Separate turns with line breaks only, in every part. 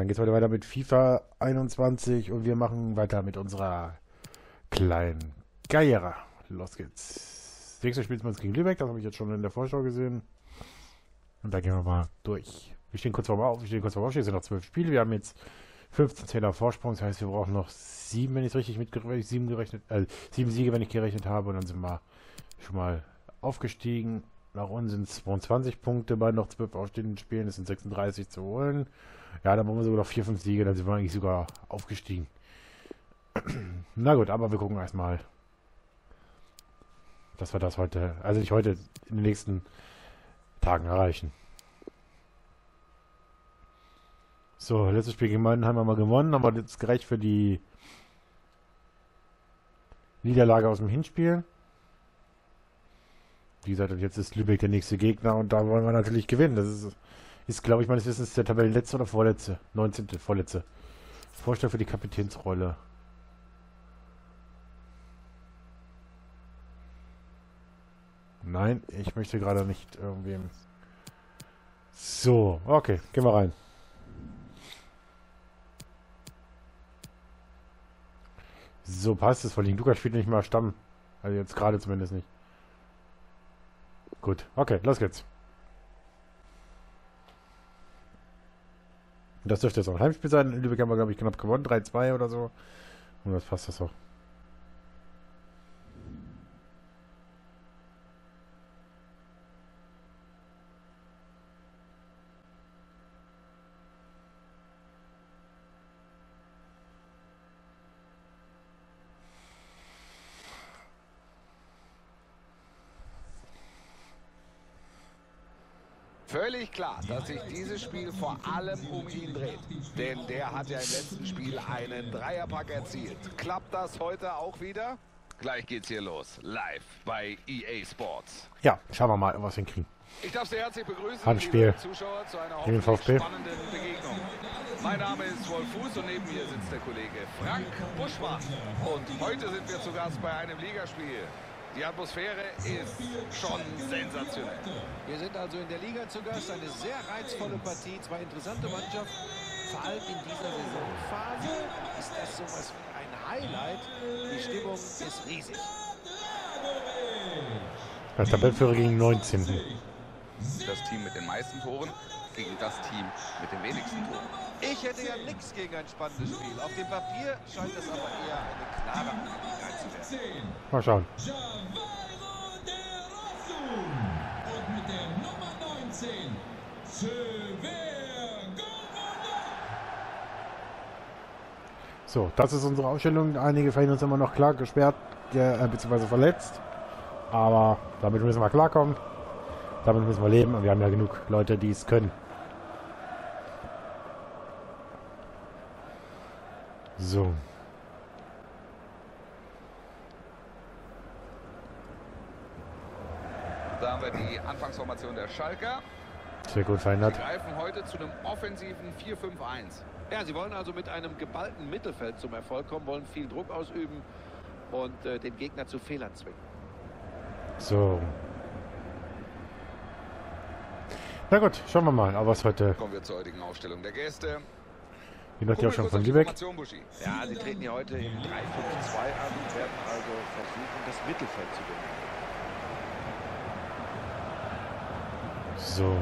dann geht's heute weiter mit FIFA 21 und wir machen weiter mit unserer kleinen Karriere. Los geht's. Das nächste Spiel ist gegen Lübeck, das habe ich jetzt schon in der Vorschau gesehen. Und da gehen wir mal durch. Wir stehen kurz vorm Aufstehen, es sind noch 12 Spiele. Wir haben jetzt 15 Zähler Vorsprung, das heißt, wir brauchen noch 7, wenn ich es richtig mitgerechnet, 7 Siege, wenn ich gerechnet habe. Und dann sind wir schon mal aufgestiegen. Nach unten sind es 22 Punkte bei noch 12 aufstehenden Spielen. Es sind 36 zu holen. Ja, dann brauchen wir sogar noch 4, 5 Siege, dann sind wir eigentlich sogar aufgestiegen. Na gut, aber wir gucken erstmal, dass wir das heute, also nicht heute, in den nächsten Tagen erreichen. So, letztes Spiel gegen Meidenheim haben wir gewonnen, aber das gereicht für die Niederlage aus dem Hinspiel. Wie gesagt, und jetzt ist Lübeck der nächste Gegner und da wollen wir natürlich gewinnen. Das ist glaube ich, meines Wissens der Tabellenletzte oder vorletzte? 19. Vorletzte. Vorschlag für die Kapitänsrolle. Nein, ich möchte gerade nicht irgendwem... So, okay, gehen wir rein. So, passt es. Vor allem Lukas spielt nicht mal Stamm. Also jetzt gerade zumindest nicht. Gut, okay, los geht's. Das dürfte jetzt auch ein Heimspiel sein. In Lübeck haben wir, glaube ich, knapp gewonnen. 3-2 oder so. Und das passt das auch.
Völlig klar, dass sich dieses Spiel vor allem um ihn dreht. Denn der hat ja im letzten Spiel einen Dreierpack erzielt. Klappt das heute auch wieder? Gleich geht's hier los. Live bei EA Sports.
Ja, schauen wir mal, was wir hinkriegen.
Ich darf Sie herzlich begrüßen,
Handspiel
liebe Zuschauer, zu einer hoffentlich spannenden Begegnung. Mein Name ist Wolf Fuß und neben mir sitzt der Kollege Frank Buschmann. Und heute sind wir zu Gast bei einem Ligaspiel. Die Atmosphäre ist schon sensationell.
Wir sind also in der Liga zu Gast. Eine sehr reizvolle Partie, zwei interessante Mannschaften. Vor allem in dieser Saisonphase ist das sowas wie ein Highlight. Die Stimmung ist riesig.
Der Tabellenführer gegen 19.
Das Team mit den meisten Toren gegen das Team mit den wenigsten Toren.
Ich hätte ja nichts gegen ein spannendes Spiel. Auf dem Papier scheint das aber eher eine klare Angelegenheit zu werden.
Mal schauen.
Und mit der Nummer 19,
So, das ist unsere Aufstellung. Einige von uns immer noch klar gesperrt, bzw. verletzt. Aber damit müssen wir klarkommen. Damit müssen wir leben. Und wir haben ja genug Leute, die es können. So.
Da haben wir die Anfangsformation der Schalker.
Sehr gut verändert.
Sie greifen heute zu einem offensiven 4-5-1.
Ja, sie wollen also mit einem geballten Mittelfeld zum Erfolg kommen, wollen viel Druck ausüben und den Gegner zu Fehlern zwingen.
So. Na gut, schauen wir mal, aber was heute...
Kommen wir zur heutigen Aufstellung der Gäste.
Die noch ja schon von
die
Lübeck.
Formation, Buschi.
Ja, sie treten hier heute im 3-5-2 an und werden also versuchen, das Mittelfeld zu gewinnen.
So.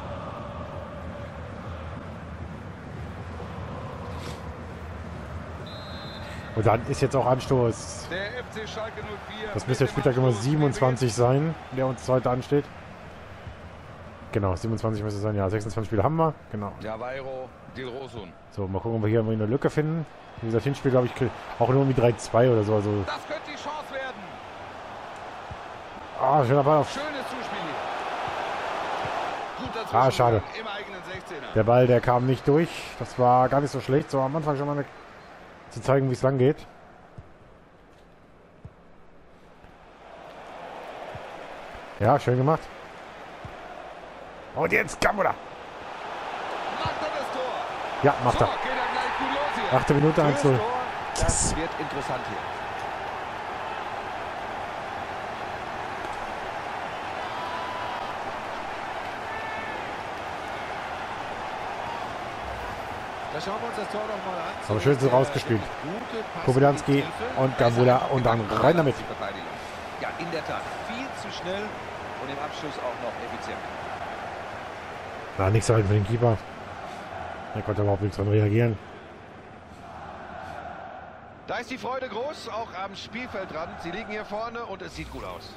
Und dann ist jetzt auch Anstoß.
Der FC Schalke 04.
Das müsste jetzt Spieltag Nummer 27 sein, der uns heute ansteht. Genau, 27 müsste es sein. Ja, 26 Spiele haben wir. Genau.
Javairo Dilrosun.
So, mal gucken, ob wir hier irgendwie eine Lücke finden. Wie gesagt, Hinspiel, glaube ich, auch nur irgendwie 3-2 oder so. Also,
Das könnte die Chance werden.
schöner Ball auf.
Schönes Zuspiel hier. Gut dazwischen.
Ah, schade.
Im eigenen 16er.
Der Ball, der kam nicht durch. Das war gar nicht so schlecht. So am Anfang schon mal zu zeigen, wie es lang geht. Ja, schön gemacht. Und jetzt Kamura.
Macht er das Tor?
Ja, macht
So,
er.
geht er gleich gut los hier.
8. Minute 1 0.
Das wird interessant hier. Da schauen wir uns das Tor noch mal an.
Aber schön so rausgespielt. Kobylanski und Gambula und dann rein damit.
Die Verteidigung. Ja, in der Tat. Viel zu schnell und im Abschluss auch noch effizient.
Na, nichts halt für den Keeper. Er konnte überhaupt nichts dran reagieren.
Da ist die Freude groß, auch am Spielfeldrand. Sie liegen hier vorne und es sieht gut aus.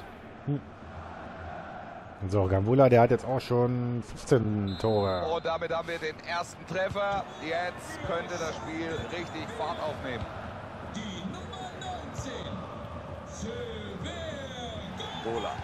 So, Gambula, der hat jetzt auch schon 15 Tore.
Und damit haben wir den ersten Treffer. Jetzt könnte das Spiel richtig Fahrt aufnehmen.
Die Nummer 19. Silver.
Roland.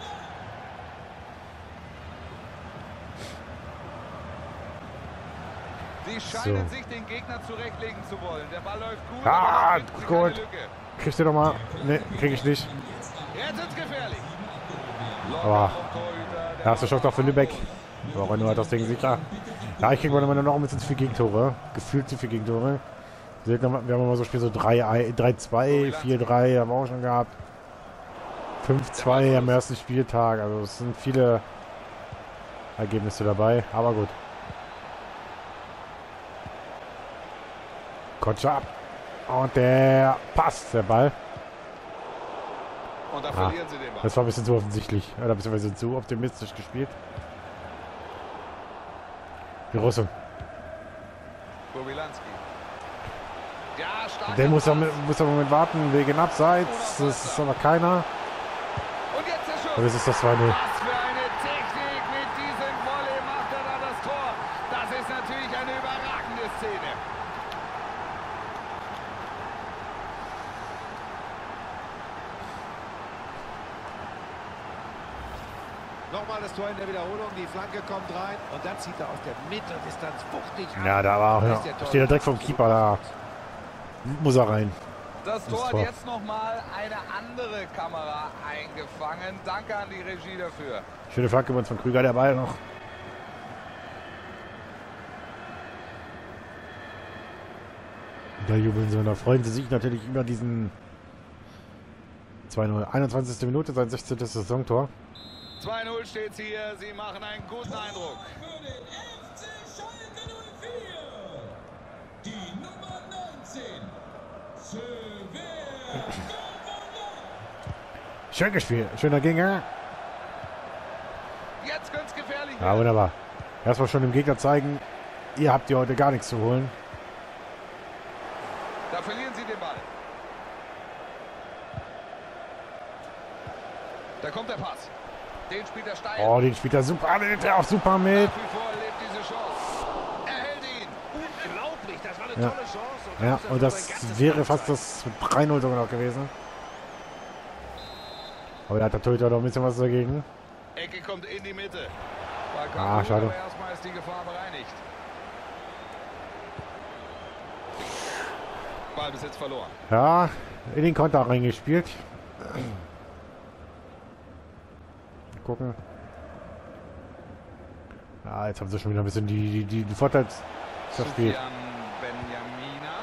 Sie scheinen sich den Gegner zurechtlegen zu wollen. Der Ball läuft gut.
Ah,
aber da finden sie
gut.
keine Lücke.
Kriegst du doch mal? Ne, krieg ich nicht.
Jetzt ist gefährlich.
Aber erster Schuss doch für Lübeck. Aber nur hat das Ding sicher. Ja, ich krieg mal noch ein bisschen zu viel Gegentore. Gefühlt zu viel Gegentore. Wir haben immer so Spiel so 3-2, 4-3 haben wir auch schon gehabt. 5-2 am ersten Spieltag. Also es sind viele Ergebnisse dabei. Aber gut. Kotscher ab. Und der passt, der Ball.
Und da verlieren sie den Ball.
Das war ein bisschen zu offensichtlich. Oder beziehungsweise zu optimistisch gespielt. Die Russen.
Kobylanski. Ja, stark.
Der muss aber im Moment warten, wegen Abseits. Das ist aber keiner.
Und jetzt der Schuss.
Aber das ist das 2-0.
Was für eine Technik. Mit diesem Volley macht er da das Tor. Das ist natürlich eine überragende Szene.
Nochmal das Tor in der Wiederholung. Die Flanke kommt rein und dann zieht er aus der Mitteldistanz wuchtig an.
Ja, da war
Da
auch.
ist der
Ja, steht er direkt vom Keeper da. Muss er rein.
Das Tor hat
Tor.
jetzt nochmal eine andere Kamera eingefangen. Danke an die Regie dafür.
Schöne Flanke übrigens von Krüger, der Ball noch. Da jubeln sie und da freuen sie sich natürlich über diesen 2-0. 21. Minute, sein 16. Saisontor.
2-0 steht's hier. Sie machen einen guten Eindruck.
Für den FC Schalke 04. Die Nummer 19. Silver.
Schön gespielt, schöner Gänger.
Jetzt könnte es gefährlich
Ja,
werden.
wunderbar. Erstmal schon dem Gegner zeigen, ihr habt hier heute gar nichts zu holen.
Da verlieren sie den Ball. Da kommt der Pass. Den spielt er steil.
Oh, den spielt er super, den nimmt er auch super mit.
Nach wie vor lebt diese Chance. Er hält ihn.
Unglaublich, das war eine
Ja.
tolle Chance.
Ja,
muss er
und
für
das
sein ganzes
wäre
Leben
fast
zeigen.
das 3-0 sogar noch gewesen. Aber da hat der Torhüter noch ein bisschen was dagegen.
Ecke kommt in die Mitte.
Ah, schade.
Aber erstmal ist die Gefahr bereinigt. Ballbesitz verloren.
Ja, in den Konter reingespielt. Gucken. Ja, jetzt haben sie schon wieder ein bisschen die Vorteils verspielt.
Sufjan Benjamina.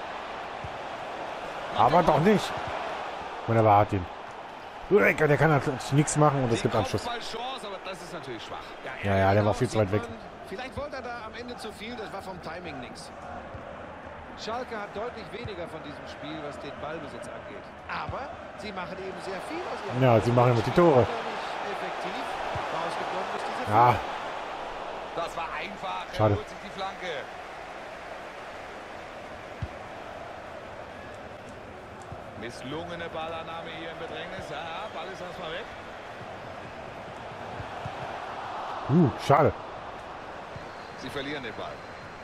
Aber doch nicht. Wunderbar, hat ihn. Der kann natürlich nichts machen und es gibt Anschluss.
Chance, aber das ist natürlich schwach.
Ja, der war
genau,
viel zu weit weg.
sieht man. Vielleicht wollte er da am Ende zu viel, das war vom Timing nichts. Schalke hat deutlich weniger von diesem Spiel, was den Ballbesitz angeht. Aber sie machen eben sehr viel aus ihrem
Ja, sie machen mit die Tore.
effektiv. Rausgekommen ist diese
Ja,
Das war einfach.
Schade.
Er holt sich die Flanke. Misslungene Ballannahme hier im Bedrängnis. Ja, Ball ist erstmal weg.
schade.
Sie verlieren den Ball.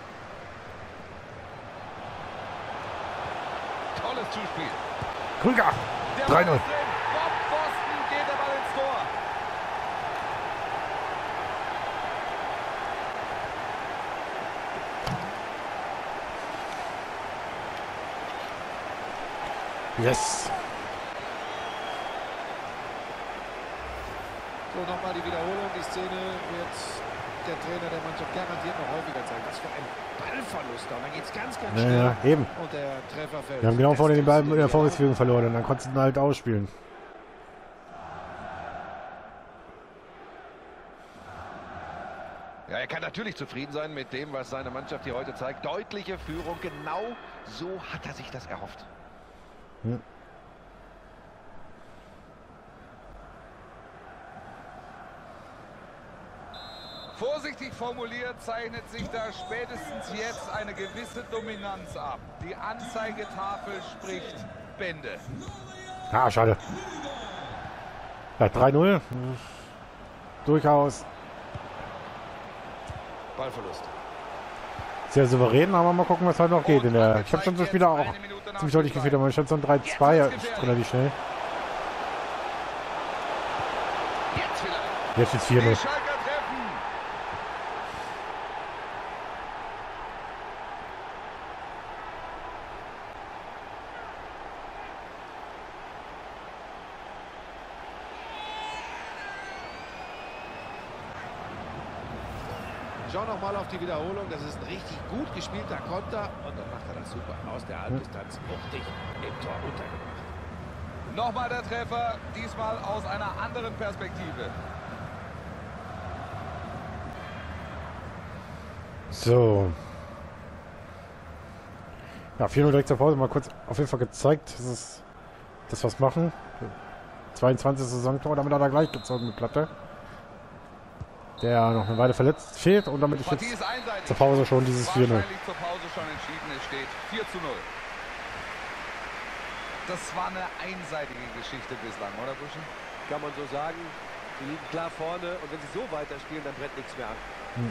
Tolles Zuspiel.
Krüger,
Der Ball
3-0.
ist drin. Bob Boston geht der Ball ins Tor.
Yes.
So, nochmal die Wiederholung. Die Szene wird der Trainer der Mannschaft garantiert noch häufiger zeigen. Was für ein Ballverlust da. Und dann geht es ganz, ganz schnell.
Ja, eben.
Und der Treffer fällt.
Wir haben genau vorne den Ball
Das
mit der Vorwärtsbewegung verloren und dann konnten sie ihn halt ausspielen.
Ja, er kann natürlich zufrieden sein mit dem, was seine Mannschaft hier heute zeigt. Deutliche Führung, genau so hat er sich das erhofft.
Hm.
Vorsichtig formuliert zeichnet sich da spätestens jetzt eine gewisse Dominanz ab. Die Anzeigetafel spricht Bände.
Ah, schade. Ja, 3-0. Durchaus
Ballverlust.
sehr souverän, aber mal gucken, was halt noch geht. Ich habe schon so Spieler auch ziemlich deutlich gefühlt, aber ich stand so ein 3-2 relativ schnell. Jetzt ist 4-0.
Die Schalker treffen.
Schau noch mal auf die Wiederholung. Das ist ein richtig gut gespielter Konter. Und dann macht er das super. Aus der Halbdistanz wuchtig im Tor untergebracht.
Nochmal der Treffer, diesmal aus einer anderen Perspektive.
So. Ja, 4-0 direkt zur Pause. Mal kurz auf jeden Fall gezeigt, dass was machen. 22. Saisontor, damit hat er gleich gezogen mit Platte. Der noch eine Weile verletzt fehlt und damit ist jetzt zur Pause schon dieses 4-0.
Wahrscheinlich zur Pause schon entschieden. Es steht 4-0. Das war eine einseitige Geschichte bislang, oder Buschi?
Kann man so sagen. Sie liegen klar vorne. Und wenn sie so weiterspielen, dann brennt nichts mehr an.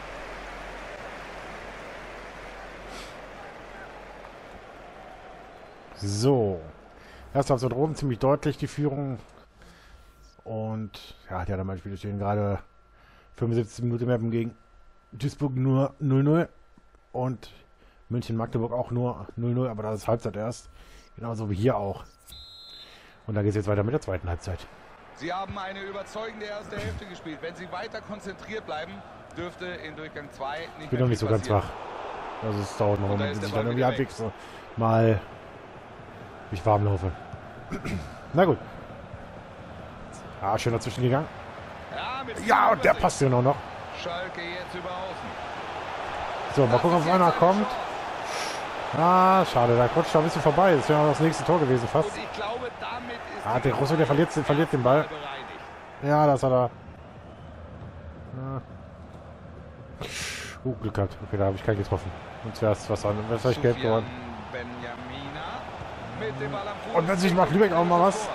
So. Erst also droben ziemlich deutlich die Führung. Und ja, die anderen Spiele stehen gerade 75 Minuten mehr gegen Duisburg nur 0-0. Und München-Magdeburg auch nur 0-0, aber das ist Halbzeit erst. Genauso wie hier auch. Und dann geht es jetzt weiter mit der zweiten Halbzeit.
Sie haben eine überzeugende erste Hälfte gespielt. Wenn sie weiter konzentriert bleiben, dürfte in Durchgang 2 nicht
Ich bin noch nicht so ganz wach. Also es dauert noch, bis ich dann irgendwie halbwegs so mal mich warm laufe. Na gut. Ah, schön dazwischen gegangen. Ja, und der passt hier noch.
Schalke jetzt über außen.
So, mal gucken, ob einer kommt. Ah, schade, da rutscht da ein bisschen vorbei. Das wäre das nächste Tor gewesen fast.
Und ich glaube, damit ist
Ah, der Russo, der verliert den Ball. Ja, das hat er. Glück gehabt. Okay, da habe ich keinen getroffen. Sonst wäre es was anderes. Wäre vielleicht gelb geworden. Und wenn sich macht Lübeck auch mal was.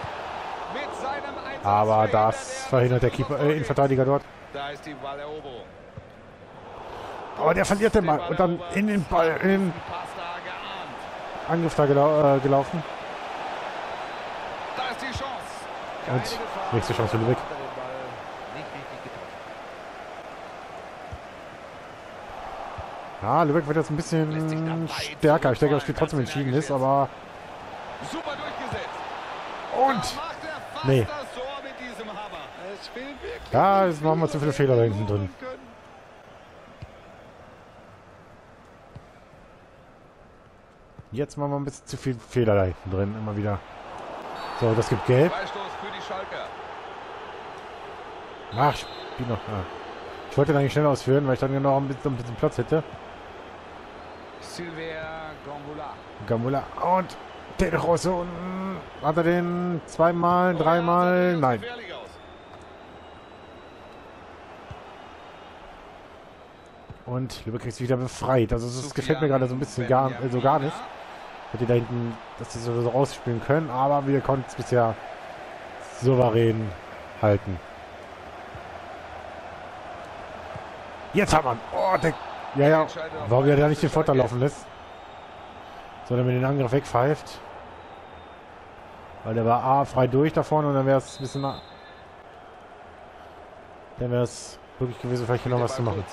Aber das verhindert der Keeper, Innenverteidiger dort.
Da ist die Balleroberung.
Aber der verliert den Ball und dann in den Ball, in den Angriff da gelaufen.
Da ist die Chance.
Und nächste Chance für Lübeck. Ja, Lübeck wird jetzt ein bisschen stärker. Ich denke, das Spiel trotzdem entschieden ist, aber...
Super durchgesetzt.
Und... Nee. Ja, jetzt machen wir zu viele Fehler da hinten drin. Jetzt machen wir ein bisschen zu viel Fehler da hinten drin, immer wieder. So, das gibt Gelb.
Freistoß für die Schalker.
Ach, Spiel noch. Ah. Ich wollte den eigentlich schnell ausführen, weil ich dann noch ein bisschen Platz hätte.
Silver Gambula.
Gambula und den Rosso. Hat er den zweimal, dreimal? Nein. Und Lübeck ist wieder befreit. Also das gefällt mir gerade so ein bisschen gar nicht. Hätte da hinten, dass die so rausspielen können, aber wir konnten es bisher souverän halten. Jetzt hat man. Oh, ja. Warum er da nicht den Vorteil laufen lässt, sondern mit den Angriff wegpfeift. Weil der war frei durch da vorne und dann wäre es ein bisschen. Dann wäre es wirklich gewesen, vielleicht noch was zu machen.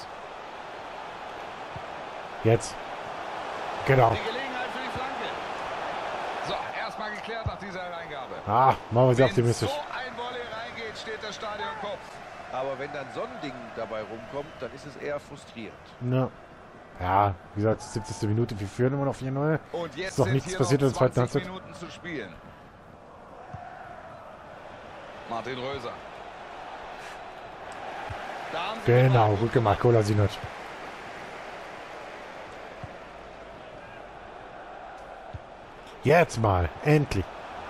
Jetzt. Genau.
Die Gelegenheit für die Flanke. So, erstmal geklärt nach dieser Reingabe.
Ah, machen wir sie optimistisch.
Wenn so ein Volley reingeht, steht das Stadion Kopf.
Aber wenn dann so ein Ding dabei rumkommt, dann ist es eher frustrierend.
Ja, wie gesagt, 70. Minute, wir führen immer noch 4-0.
Und jetzt
ist doch nichts passiert in der zweiten Halbzeit.
Minuten zu spielen. Martin Röser. Da haben sie den
Genau,
Ball
gut gemacht, Kolasinac. Jetzt mal, endlich.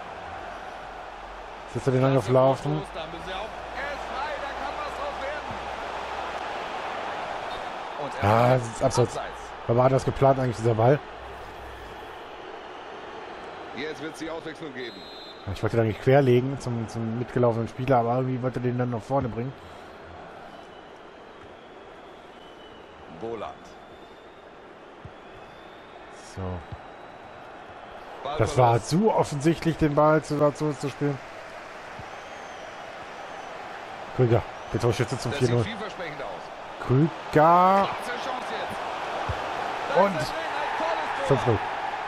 Jetzt er den Angriff laufen.
Da müssen sie auch. Er ist frei, da kann was draus werden. Und
Ja, das ist abseits. Aber war das geplant eigentlich, dieser Ball?
Jetzt wird es die Auswechslung geben.
Ich wollte den eigentlich querlegen zum mitgelaufenen Spieler, aber irgendwie wollte er den dann nach vorne bringen.
Boland.
So. Das war zu offensichtlich, den Ball dazu zu spielen. Krüger, der Torschütze zum
Das sieht
4-0.
vielversprechend aus.
Krüger
Klasse Chance jetzt. Da
und
ist er drin, ein tolles Tor.
5-0.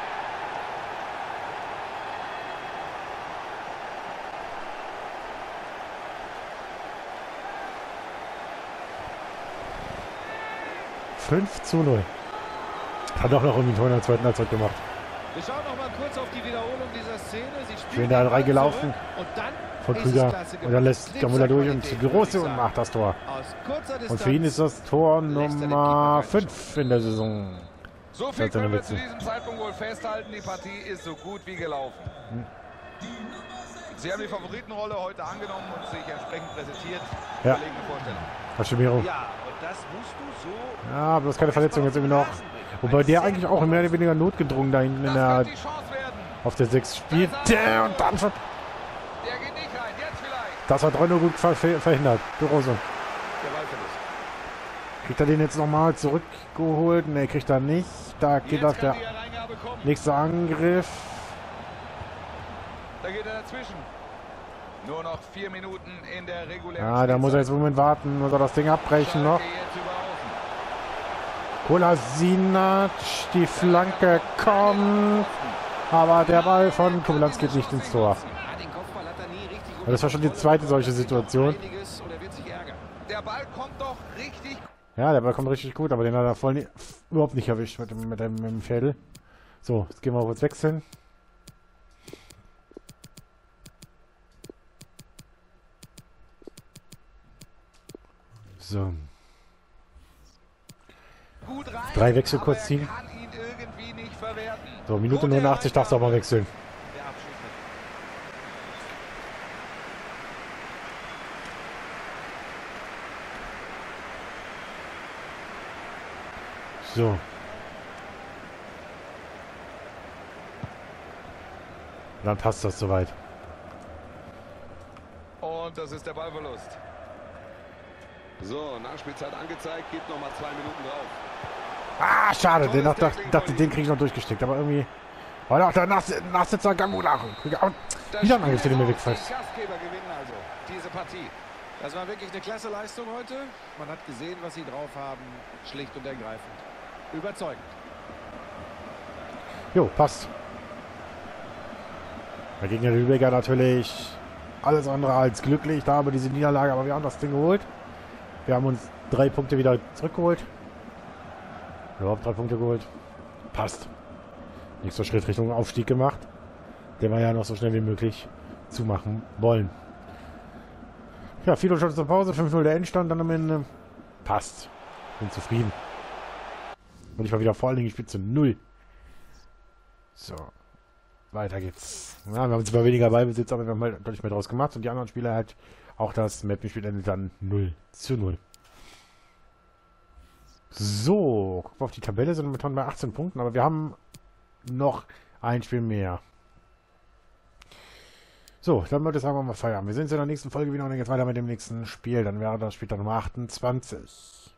Hat auch noch irgendwie ein Tor in der zweiten Halbzeit gemacht.
Wir schauen noch mal kurz auf die Wiederholung dieser Szene. Sie spielt
Schön da
den Ball
reingelaufen
zurück und dann
von
ist
Krüger.
es klasse
Und dann
gemacht.
lässt Gamula durch und
Knipserqualität,
Große
würde ich
und
sagen.
macht das Tor.
Aus kurzer Distanz.
Und für ihn ist das Tor
lässt er den Keeper
Nummer
reinschauen.
5 in der Saison.
So viel können wir zu diesem Zeitpunkt wohl festhalten. Die Partie ist so gut wie gelaufen. Sie haben die Favoritenrolle heute angenommen und sich entsprechend präsentiert.
Ja.
Überlegene Vorstellung.
Hashimiro.
Ja, und das musst du so.
Ja, bloß keine Verletzung jetzt irgendwie noch. Wobei der eigentlich auch mehr oder weniger notgedrungen da hinten in
Das
der,
könnte die Chance werden.
auf der 6 spielt. Der und dann schon.
Der geht nicht rein. Jetzt vielleicht.
Das hat Renault gut verhindert. De Rose.
Der Ballverlust.
Kriegt er den jetzt nochmal zurückgeholt? Ne, kriegt er nicht. Da geht
Jetzt
das
kann
der
die Hereingabe kommen.
nächste Angriff.
Da geht er dazwischen. Nur noch 4 Minuten in der regulären
Ja, da muss er jetzt
Spielzeit.
einen Moment warten. Muss er das Ding abbrechen noch.
Schalke jetzt über Außen.
Kolasinac, die Flanke kommt. Aber der Ball von Kubelanz geht nicht ins Tor.
Ah, den Kopfball hat er nie richtig
Ja, das war schon die zweite solche Situation.
Einiges oder wird sich ärgern.
Der Ball kommt doch richtig.
Ja, der Ball kommt richtig gut, aber den hat er voll überhaupt nicht erwischt mit dem Fädel. So, jetzt gehen wir kurz wechseln. So,
Gut rein,
3 Wechsel
aber
kurz
er
ziehen.
kann ihn irgendwie nicht verwerten.
so Minute
Gute
89 darfst du auch mal wechseln.
Der Abschluss mit.
So. Dann passt das soweit.
Und das ist der Ballverlust.
So, Nachspielzeit angezeigt, gibt noch mal 2 Minuten drauf.
Ah, schade, den dachte, den kriege ich noch durchgesteckt, aber irgendwie. Aber auch der Nachsitzer Gamula. Wieder ein Angriff, den du mir wegpfeifst.
Die Gastgeber gewinnen also diese Partie. Das war wirklich eine klasse Leistung heute. Man hat gesehen, was sie drauf haben. Schlicht und ergreifend. Überzeugend.
Jo, passt. Der Gegner der Lübecker natürlich alles andere als glücklich da über diese Niederlage, aber wir haben das Ding geholt. Wir haben uns 3 Punkte wieder zurückgeholt. Überhaupt 3 Punkte geholt. Passt. Nächster Schritt Richtung Aufstieg gemacht. Den wir ja noch so schnell wie möglich zumachen wollen. Ja, 4 Stunden zur Pause, 5-0 der Endstand, dann am Ende. Passt. Bin zufrieden. Und ich war wieder vor allen Dingen gespielt zu 0. So. Weiter geht's. Ja, wir haben zwar weniger Ballbesitz, aber wir haben halt deutlich mehr draus gemacht. Und die anderen Spieler halt auch das Mappenspiel endet dann 0-0. So, gucken wir auf die Tabelle, sind momentan bei 18 Punkten, aber wir haben noch ein Spiel mehr. So, dann würde ich sagen, wir mal feiern. Wir sehen uns in der nächsten Folge wieder und dann geht's weiter mit dem nächsten Spiel. Dann wäre das Spiel Nummer 28.